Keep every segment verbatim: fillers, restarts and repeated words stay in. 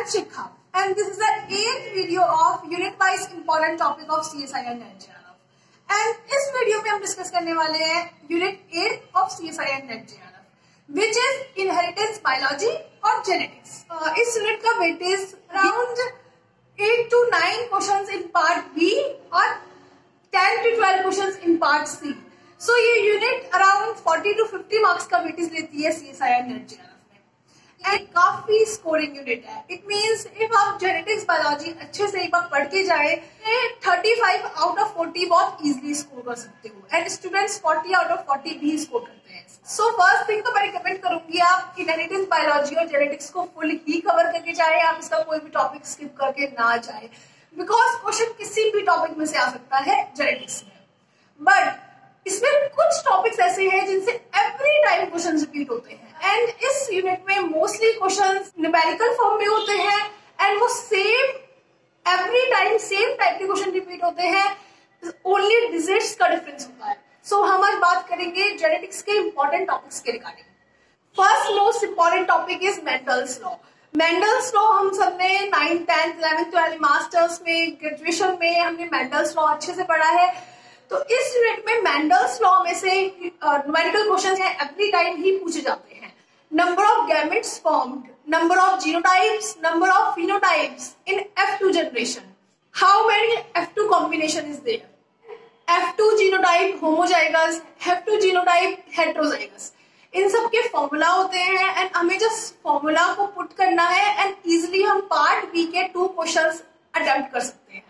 am Shikha and this is the eighth video of unit wise important topic of C S I R Net J R F and इस video में हम discuss करने वाले हैं unit eight of C S I R Net J R F which is inheritance biology और genetics. uh, इस unit का weightage around eight to nine questions in part B और ten to twelve questions in part C. So ये unit around forty to fifty marks का weightage लेती है C S I R Net J R F. And काफी scoring unit है. It means if आप genetics biology अच्छे से एक बार पढ़ के जाए thirty five out of forty बहुत इजीली स्कोर कर सकते हो and students forty out of forty भी स्कोर करते हैं. सो फर्स्ट थिंग तो मैं रिकमेंड करूंगी आप इनहेरिटेंस बायोलॉजी और जेनेटिक्स को फुल ही कवर करके जाए. आप इसका कोई भी टॉपिक स्किप करके ना जाए बिकॉज क्वेश्चन किसी भी टॉपिक में से आ सकता है जेनेटिक्स में. बट इसमें कुछ टॉपिक्स ऐसे हैं जिनसे एवरी टाइम क्वेश्चन रिपीट होते हैं एंड इस यूनिट में मोस्टली क्वेश्चंस न्यूमेरिकल फॉर्म में होते हैं एंड वो same every time same type के क्वेश्चन रिपीट होते हैं. ओनली डिजिट्स का डिफरेंस होता है. सो so, हम आज बात करेंगे जेनेटिक्स के इंपॉर्टेंट टॉपिक्स के regarding. First most important topic is Mendel's law. Mendel's law हम सबने ninth tenth eleventh twelfth masters में ग्रेजुएशन में हमने मेंडल्स लॉ अच्छे से पढ़ा है. तो इस यूनिट में मेंडल्स लॉ में से न्यूमेरिकल क्वेश्चन है एवरी टाइम ही पूछे जाते हैं. Number of gametes formed, number of genotypes, number of phenotypes in F two generation, how many F two combination is there, F two genotype homozygous, F two genotype heterozygous. इन सब के formula होते हैं and हमें just formula को put करना है and easily हम पार्ट बी के टू क्वेश्चंस अटेम्प्ट कर सकते हैं.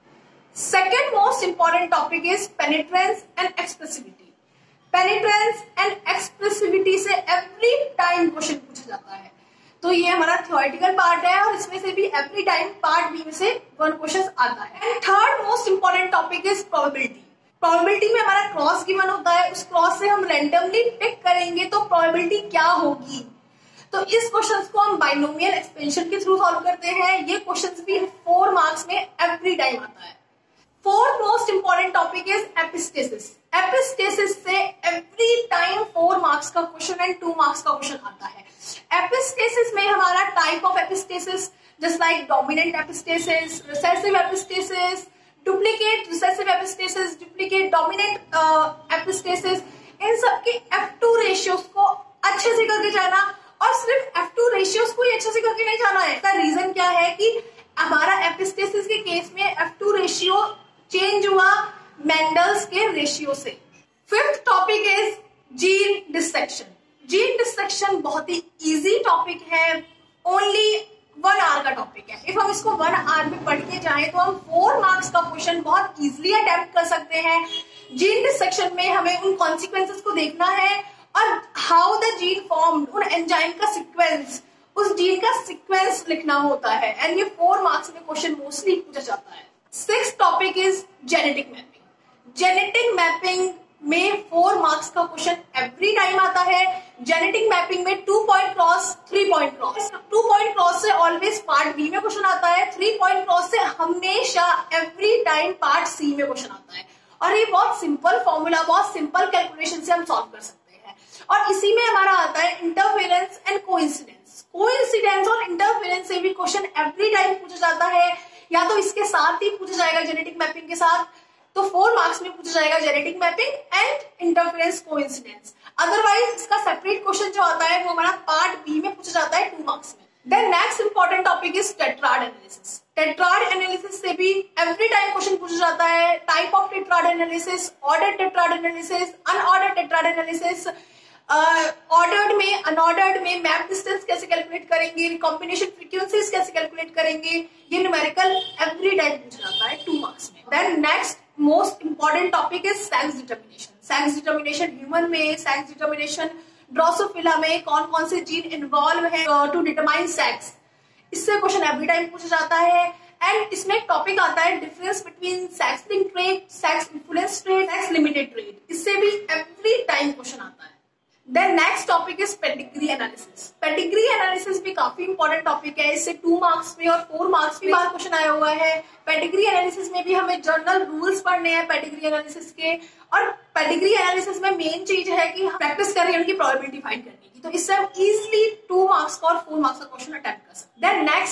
Second most important topic is penetrance and expressivity. Penetrance and expressivity से every time question पूछा जाता है. तो ये हमारा theoretical part है और इसमें से भी every time part B में से one question आता है. And third most important topic is probability. Probability में हमारा cross given होता है. उस cross से हम randomly pick करेंगे तो probability क्या होगी. तो इस क्वेश्चंस को हम बाइनोमियल एक्सपेंशन के थ्रू सॉल्व करते हैं. ये क्वेश्चंस भी फोर मार्क्स में एवरी टाइम आता है. Fourth most important topic is epistasis. Epistasis से एवरी टाइम फोर मार्क्स का क्वेश्चन एंड टू मार्क्स का क्वेश्चन आता है. एपिस्टेसिस में हमारा type of epistasis just like dominant epistasis, recessive epistasis, duplicate recessive epistasis, duplicate dominant epistasis, इन सब के एफ टू रेशियोज को अच्छे से करके जाना. और सिर्फ एफ टू रेशियोज को ही अच्छे से करके नहीं जाना है. इसका रीजन क्या है कि हमारा एपिस्टेसिस के केस में एफ टू रेशियो चेंज हुआ मेंडल्स के रेशियो से. Fifth topic is gene dissection. Gene dissection बहुत ही इजी टॉपिक है. ओनली वन आवर का टॉपिक है. इफ हम इसको वन आवर में पढ़ के जाएं तो हम फोर मार्क्स का क्वेश्चन बहुत इजीली अटेम्प्ट कर सकते हैं. जीन डिसेक्शन में हमें उन कॉन्सिक्वेंसेस को देखना है और हाउ द जीन फॉर्म्ड, उन एंजाइम का सीक्वेंस, उस जीन का सीक्वेंस लिखना होता है एंड ये फोर मार्क्स में क्वेश्चन मोस्टली पूछा जाता है. Sixth topic is genetic mapping. Genetic mapping में फोर मार्क्स का क्वेश्चन एवरी टाइम आता है. जेनेटिक मैपिंग में two point cross, three point cross. Two point cross से ऑलवेज पार्ट बी में क्वेश्चन आता है. थ्री पॉइंट क्रॉस से हमेशा एवरी टाइम पार्ट सी में क्वेश्चन आता है. और ये बहुत सिंपल फॉर्मूला, बहुत सिंपल कैलकुलेशन से हम सॉल्व कर सकते हैं. और इसी में हमारा आता है इंटरफेरेंस एंड कोइंसिडेंस. कोइंसिडेंस और इंटरफेरेंस से भी क्वेश्चन एवरी टाइम पूछा जाता है. या तो इसके साथ ही पूछा जाएगा जेनेटिक मैपिंग के साथ, तो फोर मार्क्स में पूछा जाएगा genetic mapping and interference coincidence. Otherwise इसका सेपरेट क्वेश्चन जो आता है वो हमारा पार्ट बी में पूछा जाता है टू मार्क्स में. Then next important topic is tetrad analysis. Tetrad analysis से भी एवरी टाइम क्वेश्चन पूछा जाता है. Type of tetrad analysis, ordered tetrad analysis, unordered tetrad analysis, ordered uh, में, अनऑर्डर्ड में मैप डिस्टेंस कैसे कैलकुलेट करेंगे, कॉम्बिनेशन फ्रीक्वेंसीज कैसे कैलकुलेट करेंगे. ये न्यूमेरिकल एवरी टाइम पूछा जाता है टू मार्क्स में. Then next most important topic is sex determination. Sex determination human में, सेक्स डिटर्मिनेशन ड्रोसोफिला में कौन कौन से जीन इन्वॉल्व है टू डिटरमाइन सेक्स. इससे क्वेश्चन एवरी टाइम पूछा जाता है. एंड इसमें एक टॉपिक आता है difference between sex linked trait, sex influence trait, sex limited trait. इससे भी एवरी टाइम क्वेश्चन आता है. Then next topic is pedigree analysis. Pedigree analysis भी काफी इंपॉर्टेंट टॉपिक है. इससे टू मार्क्स में और फोर मार्क्स में बार क्वेश्चन आया हुआ है. पेडिग्री एनालिसिस में भी हमें जर्नल रूल्स पढ़ने हैं पेडिग्री एनालिसिस के. और पेडिग्री एनालिसिस में मेन चीज है कि प्रैक्टिस कर रहे हैं उनकी प्रोबेबिलिटी फाइंड करने की. तो इससे हम इजिली टू मार्क्स का और फोर मार्क्स का क्वेश्चन अटेम्प्ट कर सकते हैं. Then next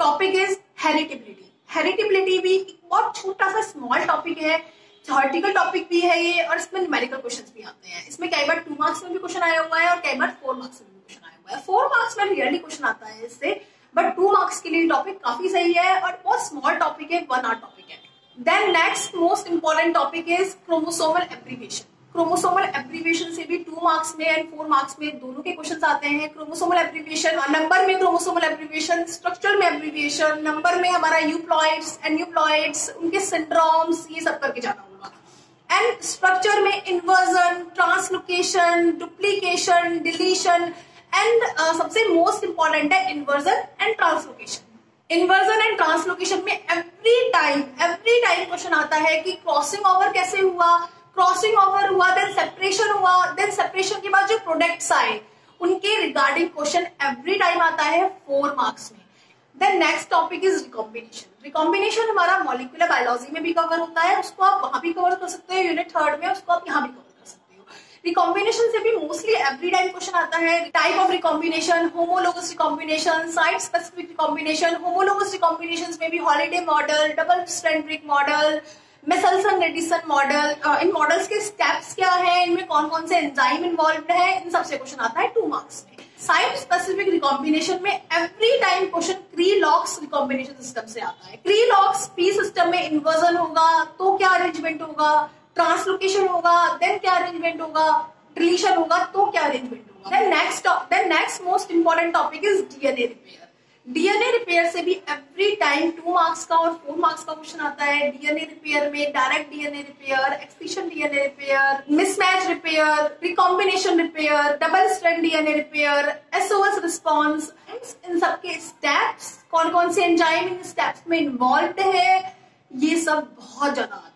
topic is heritability. Heritability भी एक बहुत छोटा सा स्मॉल टॉपिक है, थ्योरेटिकल टॉपिक भी है ये, और इसमें न्यूमेरिकल क्वेश्चंस भी आते हैं। इसमें कई बार टू मार्क्स में भी क्वेश्चन आया हुआ है और कई बार फोर मार्क्स में भी क्वेश्चन आया हुआ है। फोर मार्क्स में रियरली क्वेश्चन आता है इससे, बट टू मार्क्स के लिए टॉपिक काफी सही है और बहुत स्मॉल टॉपिक है, वन आवर टॉपिक है। Then next most important topic is chromosomal abbreviation. Chromosomal abbreviation से भी टू मार्क्स में एंड फोर मार्क्स में दोनों के क्वेश्चंस आते हैं। क्रोमोसोमल एब्रीविएशन, नंबर में क्रोमोसोमल एब्रीविएशन, स्ट्रक्चर में एब्रीविएशन, नंबर में हमारा यूप्लॉइड्स एंड न्यूप्लॉइड्स, उनके सिंड्रोम्स, ये सब करके जाना होगा। एंड स्ट्रक्चर में inversion, translocation, duplication, deletion and सबसे मोस्ट इंपॉर्टेंट है inversion and translocation. Inversion and translocation में every time every time question आता है कि क्रॉसिंग ओवर कैसे हुआ, क्रॉसिंग ओवर हुआ, देन सेपरेशन हुआ, देन सेपरेशन के बाद जो प्रोडक्ट्स आए उनके रिगार्डिंग क्वेश्चन एवरी टाइम आता है फोर मार्क्स में। Then next topic is recombination. Recombination हमारा मॉलिक्यूलर बायोलॉजी में भी कवर होता है, उसको आप वहां भी कवर कर सकते हो, यूनिट थर्ड में उसको आप यहाँ भी कवर कर सकते हो। रिकॉम्बिनेशन से भी मोस्टली एवरी टाइम क्वेश्चन आता है। Type of recombination, homologous recombination, site specific recombination. Homologous recombination में भी Holliday model, double strand break model, Meselson Edison model, इन मॉडल्स के स्टेप्स क्या है, इनमें कौन कौन से एंजाइम इन्वॉल्व है, इन सबसे क्वेश्चन आता है टू मार्क्स में। साइट स्पेसिफिक रिकॉम्बिनेशन में every time question cre lox recombination system से आता है। क्री-लॉक्स पी सिस्टम में इन्वर्जन होगा तो क्या अरेंजमेंट होगा, ट्रांसलोकेशन होगा देन क्या अरेंजमेंट होगा, डिलीशन होगा तो क्या अरेंजमेंट होगा। Then next then next most important topic is DNA repair. DNA repair से भी एवरी टाइम टू मार्क्स का और फोर मार्क्स का क्वेश्चन आता है। डीएनए रिपेयर में direct DNA repair, excision DNA repair, mismatch repair, recombination repair, double strand DNA repair, SOS response, इन सबके स्टेप्स, कौन कौन से एंजाइम इन स्टेप्स में इन्वॉल्व है, ये सब बहुत ज्यादा आते हैं।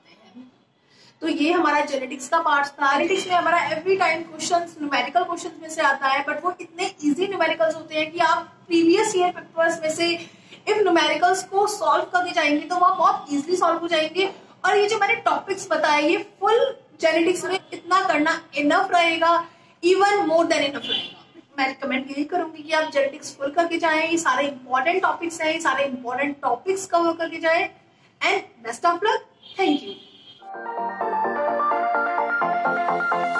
तो ये हमारा जेनेटिक्स का पार्ट था। जेनेटिक्स में हमारा every time questions numerical questions में से आता है, बट वो इतने इजी न्यूमेरिकल्स होते हैं कि आप प्रीवियस ईयर पेपर्स में से इफ न्यूमेरिकल्स को सॉल्व करके जाएंगे तो वह बहुत इजीली सॉल्व हो जाएंगे। और ये जो मैंने टॉपिक्स बताए ये फुल जेनेटिक्स में इतना करना इनफ रहेगा, इवन मोर देन इनफ रहेगा। मैं रिकमेंड यही करूंगी कि आप जेनेटिक्स फुल करके जाएं, ये सारे इंपॉर्टेंट टॉपिक्स हैं, ये सारे इंपॉर्टेंट टॉपिक्स कवर करके जाएं। And best of luck, thank you.